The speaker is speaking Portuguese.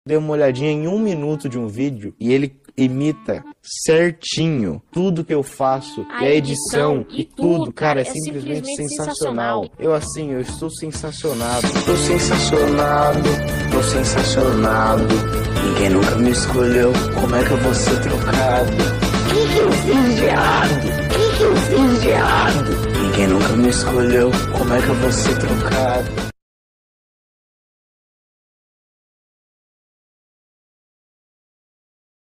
Dei uma olhadinha em 1 minuto de um vídeo e ele imita certinho tudo que eu faço, e a edição e tudo, cara, é simplesmente sensacional. Eu estou sensacionado. Tô sensacionado, tô sensacionado. Ninguém nunca me escolheu, como é que eu vou ser trocado? Que eu fiz de errado? Que eu fiz de errado? Ninguém nunca me escolheu, como é que eu vou ser trocado?